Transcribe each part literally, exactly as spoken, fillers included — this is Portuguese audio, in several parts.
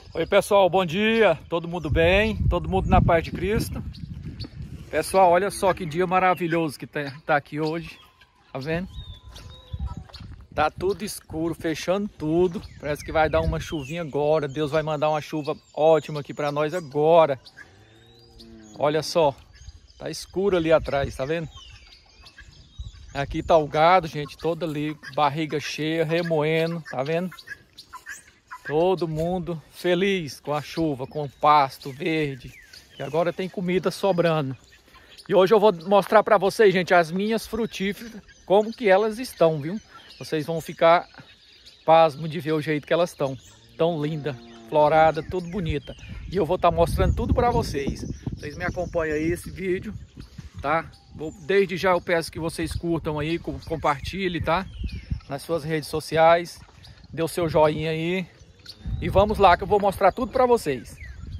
Oi pessoal, bom dia, todo mundo bem, todo mundo na paz de Cristo. Pessoal, olha só que dia maravilhoso que tá, tá aqui hoje, tá vendo? Tá tudo escuro, fechando tudo, parece que vai dar uma chuvinha agora, Deus vai mandar uma chuva ótima aqui pra nós agora. Olha só, tá escuro ali atrás, tá vendo? Aqui tá o gado, gente, todo ali, barriga cheia, remoendo, tá vendo? Todo mundo feliz com a chuva, com o pasto verde, que agora tem comida sobrando. E hoje eu vou mostrar para vocês, gente, as minhas frutíferas, como que elas estão, viu? Vocês vão ficar pasmo de ver o jeito que elas estão. Tão linda, florada, tudo bonita. E eu vou estar mostrando tudo para vocês. Vocês me acompanham aí esse vídeo, tá? Desde já eu peço que vocês curtam aí, compartilhem, tá? Nas suas redes sociais. Dê o seu joinha aí. E vamos lá que eu vou mostrar tudo para vocês.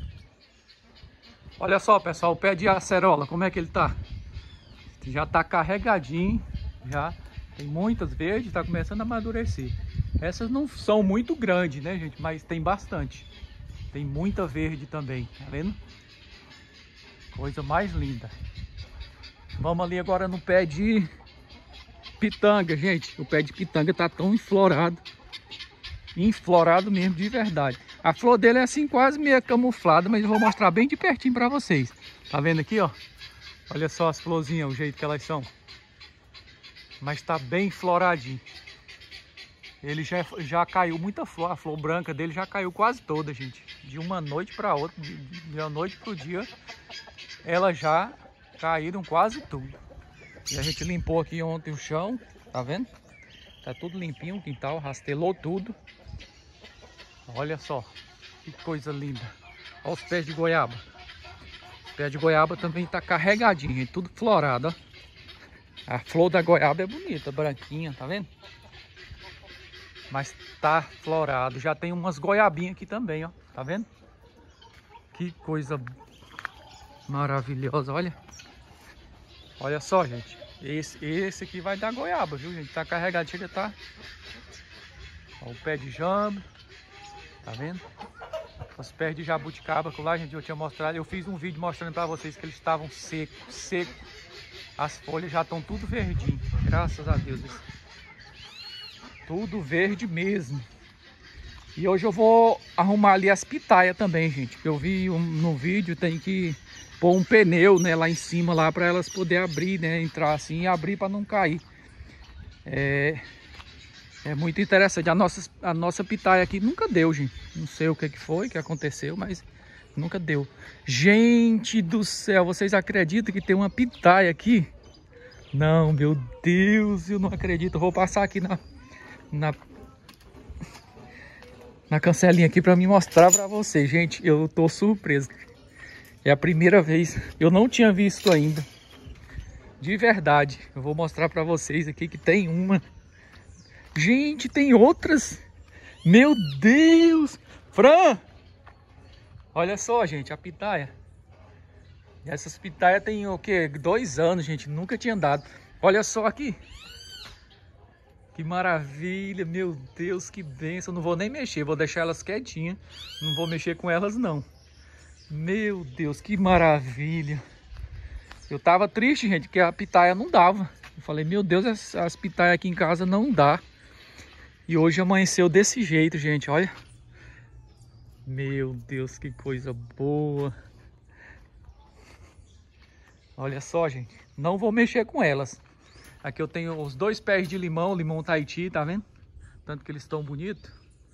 Olha só, pessoal, o pé de acerola, como é que ele tá? Já tá carregadinho, já tem muitas verdes, tá começando a amadurecer. Essas não são muito grandes, né, gente? Mas tem bastante. Tem muita verde também, tá vendo? Coisa mais linda. Vamos ali agora no pé de pitanga, gente. O pé de pitanga tá tão enflorado. Enflorado mesmo, de verdade. A flor dele é assim, quase meio camuflada, mas eu vou mostrar bem de pertinho para vocês. Tá vendo aqui, ó? Olha só as florzinhas, o jeito que elas são. Mas tá bem floradinho. Ele já, já caiu muita flor, a flor branca dele já caiu quase toda, gente. De uma noite para outra, de, de uma noite pro dia, elas já caíram quase tudo. E a gente limpou aqui ontem o chão, tá vendo? Tá tudo limpinho, o quintal, rastelou tudo. Olha só, que coisa linda. Olha os pés de goiaba. O pé de goiaba também tá carregadinho, gente, tudo florado, ó. A flor da goiaba é bonita, branquinha, tá vendo? Mas tá florado. Já tem umas goiabinhas aqui também, ó. Tá vendo? Que coisa maravilhosa, olha. Olha só, gente. Esse, esse aqui vai dar goiaba, viu, gente? Tá carregado, chega, tá? Ó, o pé de jambo. Tá vendo? Os pés de jabuticaba, que lá, gente, eu tinha mostrado. Eu fiz um vídeo mostrando pra vocês que eles estavam secos, secos. As folhas já estão tudo verdinho. Graças a Deus. Tudo verde mesmo. E hoje eu vou arrumar ali as pitaias também, gente. Eu vi um, no vídeo, tem que pôr um pneu, né, lá em cima, lá para elas poderem abrir, né, entrar assim e abrir para não cair. É, é muito interessante. A nossa, a nossa pitaia aqui nunca deu, gente. Não sei o que que foi, que aconteceu, mas nunca deu. Gente do céu, vocês acreditam que tem uma pitaia aqui? Não, meu Deus, eu não acredito. Eu vou passar aqui na na, na cancelinha aqui para me mostrar para vocês, gente. Eu tô surpreso. É a primeira vez, eu não tinha visto ainda. De verdade, eu vou mostrar para vocês aqui que tem uma. Gente, tem outras. Meu Deus! Fran! Olha só, gente, a pitaia. Essas pitaias tem o quê? Dois anos, gente. Nunca tinha dado. Olha só aqui. Que maravilha, meu Deus, que bênção. Não vou nem mexer, vou deixar elas quietinhas. Não vou mexer com elas, não. Meu Deus, que maravilha. Eu tava triste, gente, que a pitaia não dava. Eu falei, meu Deus, as, as pitaias aqui em casa não dá. E hoje amanheceu desse jeito, gente, olha. Meu Deus, que coisa boa. Olha só, gente, não vou mexer com elas. Aqui eu tenho os dois pés de limão, limão Tahiti, tá vendo? Tanto que eles estão bonitos.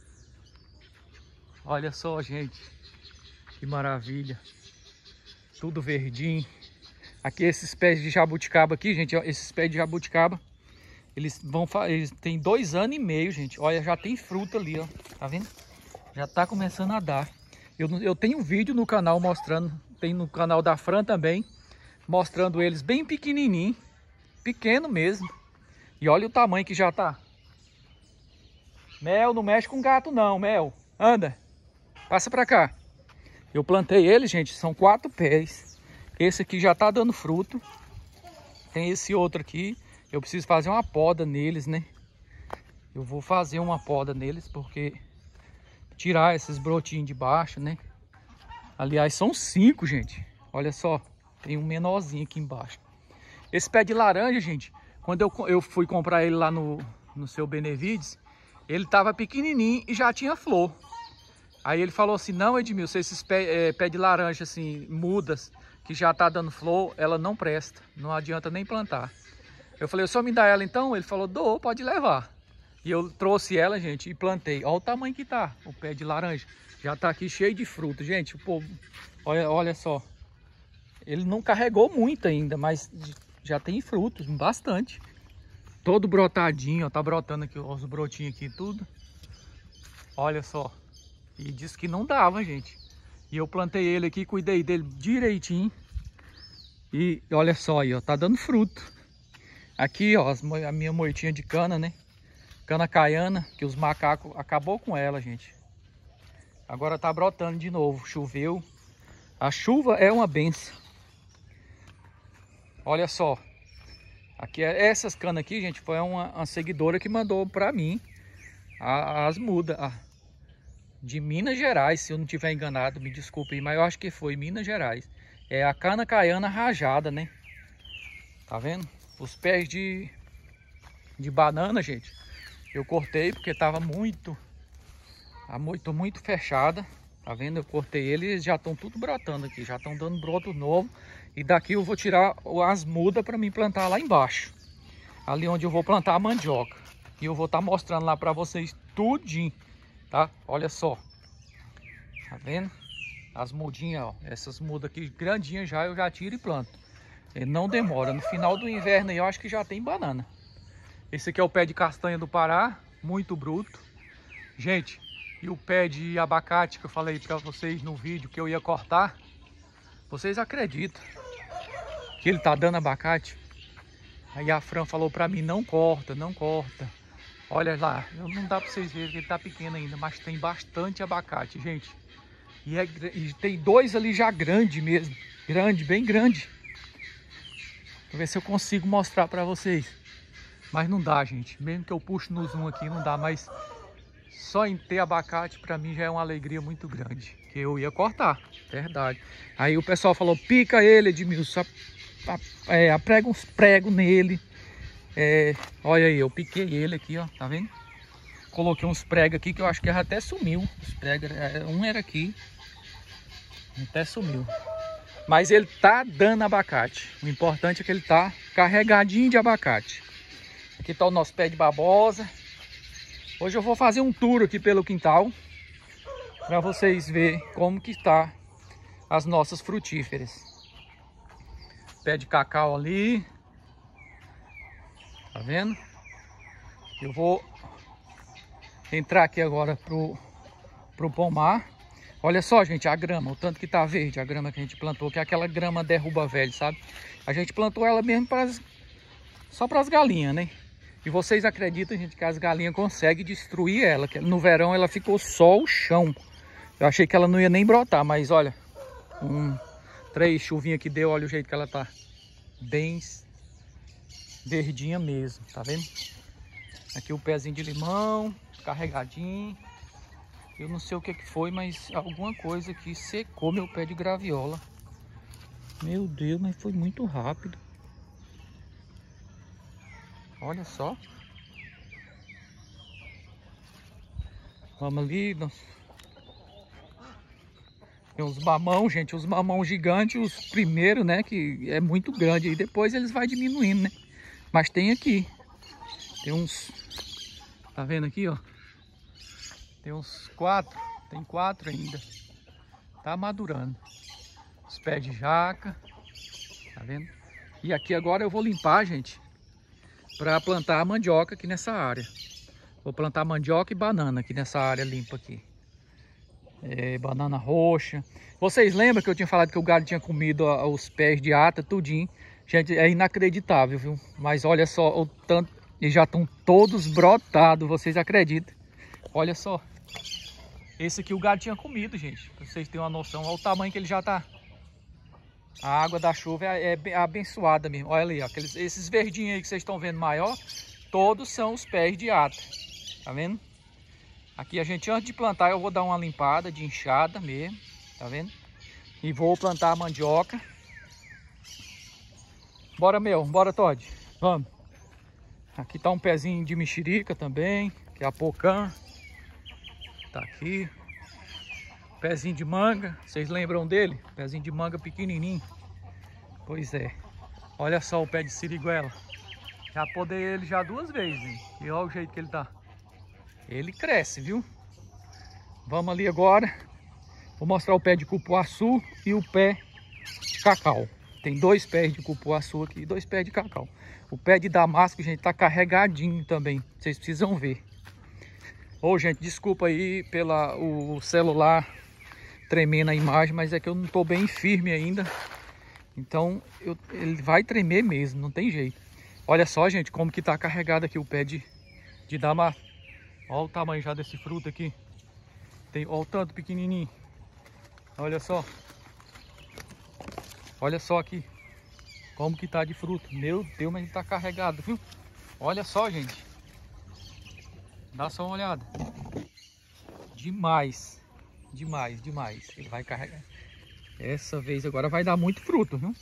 Olha só, gente. Que maravilha. Tudo verdinho. Aqui esses pés de jabuticaba aqui, gente, ó, esses pés de jabuticaba, eles vão, eles têm dois anos e meio, gente. Olha, já tem fruta ali, ó. Tá vendo? Já tá começando a dar. Eu, eu tenho um vídeo no canal mostrando, tem no canal da Fran também, mostrando eles bem pequenininho. Pequeno mesmo. E olha o tamanho que já tá. Mel, não mexe com gato não, Mel. Anda. Passa pra cá. Eu plantei ele, gente, são quatro pés. Esse aqui já tá dando fruto. Tem esse outro aqui. Eu preciso fazer uma poda neles, né? Eu vou fazer uma poda neles porque tirar esses brotinhos de baixo, né? Aliás, são cinco, gente. Olha só, tem um menorzinho aqui embaixo. Esse pé de laranja, gente, quando eu, eu fui comprar ele lá no, no seu Benevides, ele tava pequenininho e já tinha flor. Aí ele falou assim, não, Edmilson, esses pé, é, pé de laranja assim, mudas, que já tá dando flor, ela não presta, não adianta nem plantar. Eu falei, só me dá ela então? Ele falou, dou, pode levar. E eu trouxe ela, gente, e plantei. Olha o tamanho que tá o pé de laranja. Já tá aqui cheio de fruto, gente. O povo, olha, olha só. Ele não carregou muito ainda, mas já tem frutos, bastante. Todo brotadinho, ó. Tá brotando aqui os brotinhos aqui, tudo. Olha só. E disse que não dava, gente. E eu plantei ele aqui, cuidei dele direitinho. E olha só aí, ó. Tá dando fruto. Aqui, ó, a minha moitinha de cana, né? Cana caiana, que os macacos acabou com ela, gente. Agora tá brotando de novo, choveu. A chuva é uma benção. Olha só. Aqui, essas canas aqui, gente, foi uma, uma seguidora que mandou pra mim a, as mudas. A, de Minas Gerais, se eu não tiver enganado, me desculpe aí, mas eu acho que foi Minas Gerais. É a cana caiana rajada, né? Tá vendo? Os pés de, de banana, gente, eu cortei porque tava muito, muito, muito fechada. Tá vendo? Eu cortei ele e eles já estão tudo brotando aqui, já estão dando broto novo. E daqui eu vou tirar as mudas para mim plantar lá embaixo. Ali onde eu vou plantar a mandioca. E eu vou estar tá mostrando lá para vocês tudinho, tá? Olha só. Tá vendo? As mudinhas, ó. Essas mudas aqui grandinhas já eu já tiro e planto. Ele não demora. No final do inverno aí eu acho que já tem banana. Esse aqui é o pé de castanha do Pará, muito bruto. Gente, e o pé de abacate que eu falei para vocês no vídeo que eu ia cortar. Vocês acreditam que ele tá dando abacate? Aí a Fran falou para mim, não corta, não corta. Olha lá, não dá para vocês verem que ele tá pequeno ainda, mas tem bastante abacate, gente. E, é, e tem dois ali já grande mesmo, grande, bem grande. Vou ver se eu consigo mostrar para vocês. Mas não dá, gente. Mesmo que eu puxe no zoom aqui, não dá. Mas só em ter abacate, para mim, já é uma alegria muito grande. Que eu ia cortar, verdade. Aí o pessoal falou, pica ele, Edmilson. É, aprega uns pregos nele. É, olha aí, eu piquei ele aqui, ó. Tá vendo? Coloquei uns pregos aqui que eu acho que até sumiu. Os pregos, um era aqui. Até sumiu. Mas ele tá dando abacate. O importante é que ele tá carregadinho de abacate. Aqui tá o nosso pé de babosa. Hoje eu vou fazer um tour aqui pelo quintal. Para vocês verem como que tá as nossas frutíferas. Pé de cacau ali. Tá vendo? Eu vou entrar aqui agora pro, pro pomar. Olha só, gente, a grama, o tanto que tá verde, a grama que a gente plantou, que é aquela grama derruba velho, sabe? A gente plantou ela mesmo pras, só para as galinhas, né? E vocês acreditam, gente, que as galinhas conseguem destruir ela, que no verão ela ficou só o chão. Eu achei que ela não ia nem brotar, mas olha, um, três chuvinhas que deu, olha o jeito que ela tá. Bem verdinha mesmo, tá vendo? Aqui o pezinho de limão, carregadinho. Eu não sei o que que foi, mas alguma coisa que secou meu pé de graviola. Meu Deus, mas foi muito rápido. Olha só. Vamos ali. Tem uns mamão, gente. Os mamão gigantes, os primeiros, né? Que é muito grande. E depois eles vão diminuindo, né? Mas tem aqui. Tem uns... Tá vendo aqui, ó? Tem uns quatro, tem quatro ainda. Tá madurando. Os pés de jaca. Tá vendo? E aqui agora eu vou limpar, gente, para plantar a mandioca aqui nessa área. Vou plantar mandioca e banana aqui nessa área limpa aqui. É, banana roxa. Vocês lembram que eu tinha falado que o gado tinha comido os pés de ata, tudinho? Gente, é inacreditável, viu? Mas olha só o tanto. Eles já estão todos brotados, vocês acreditam? Olha só. Esse aqui o gado tinha comido, gente. Pra vocês terem uma noção. Olha o tamanho que ele já tá. A água da chuva é, é abençoada mesmo. Olha ali, ó, aqueles, esses verdinhos aí que vocês estão vendo maior. Todos são os pés de ata. Tá vendo? Aqui a gente, antes de plantar, eu vou dar uma limpada de enxada mesmo, tá vendo? E vou plantar a mandioca. Bora, meu, bora, Todd. Vamos. Aqui tá um pezinho de mexerica também, que é a pocã. Tá aqui. Pezinho de manga, vocês lembram dele? Pezinho de manga pequenininho. Pois é. Olha só o pé de siriguela. Já podei ele já duas vezes, hein? E olha o jeito que ele tá. Ele cresce, viu? Vamos ali agora. Vou mostrar o pé de cupuaçu e o pé de cacau. Tem dois pés de cupuaçu aqui e dois pés de cacau. O pé de damasco, gente, tá carregadinho também. Vocês precisam ver. Ô, gente, desculpa aí pela o celular tremendo a imagem, mas é que eu não tô bem firme ainda. Então, eu, ele vai tremer mesmo, não tem jeito. Olha só, gente, como que tá carregado aqui o pé de, de damasco. Olha o tamanho já desse fruto aqui. Tem, olha o tanto pequenininho. Olha só. Olha só aqui. Como que tá de fruto. Meu Deus, mas ele tá carregado, viu? Olha só, gente. Dá só uma olhada. Demais. Demais, demais. Ele vai carregar. Essa vez agora vai dar muito fruto, viu?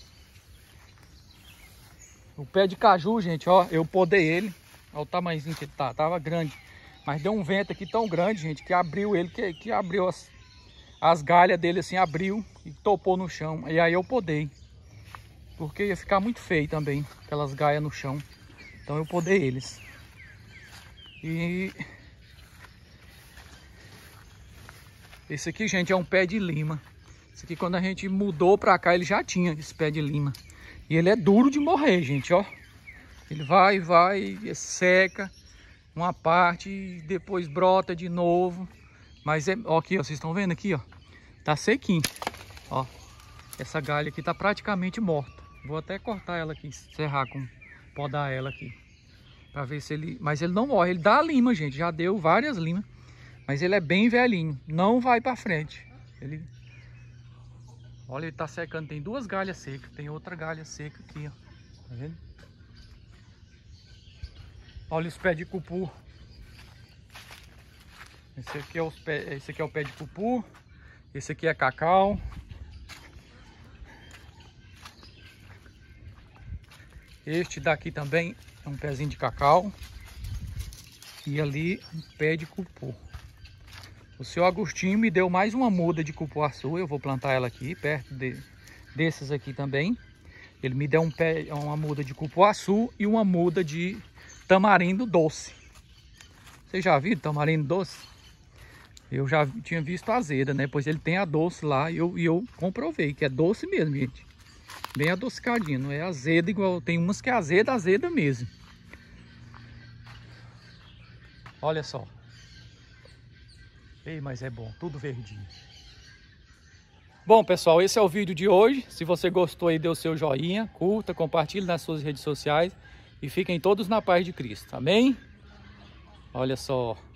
O pé de caju, gente, ó. Eu podei ele. Olha o tamanhozinho que ele tá. Tava grande. Mas deu um vento aqui tão grande, gente, que abriu ele. Que, que abriu as, as galhas dele assim. Abriu e topou no chão. E aí eu podei. Porque ia ficar muito feio também. Aquelas galhas no chão. Então eu podei eles. E... esse aqui, gente, é um pé de lima. Esse aqui, quando a gente mudou pra cá, ele já tinha esse pé de lima. E ele é duro de morrer, gente, ó. Ele vai, vai, seca uma parte e depois brota de novo. Mas é, ó, aqui, ó, vocês estão vendo aqui, ó. Tá sequinho, ó. Essa galha aqui tá praticamente morta. Vou até cortar ela aqui, serrar com, podar ela aqui. Pra ver se ele... mas ele não morre, ele dá lima, gente. Já deu várias limas. Mas ele é bem velhinho, não vai pra frente. Ele... olha, ele tá secando, tem duas galhas secas. Tem outra galha seca aqui, ó. Tá vendo? Olha os pés de cupu. Esse aqui é, os pé... esse aqui é o pé de cupu. Esse aqui é cacau. Este daqui também é um pezinho de cacau. E ali um pé de cupu. O seu Agostinho me deu mais uma muda de cupuaçu. Eu vou plantar ela aqui, perto de, desses aqui também. Ele me deu um pé, uma muda de cupuaçu e uma muda de tamarindo doce. Vocês já viram tamarindo doce? Eu já tinha visto a azeda, né? Pois ele tem a doce lá e eu, e eu comprovei que é doce mesmo, gente. Bem adocicadinho, não é azeda igual... tem umas que é azeda, azeda mesmo. Olha só. Ei, mas é bom, tudo verdinho. Bom, pessoal, esse é o vídeo de hoje. Se você gostou aí, dê o seu joinha, curta, compartilhe nas suas redes sociais. E fiquem todos na paz de Cristo, amém? Olha só.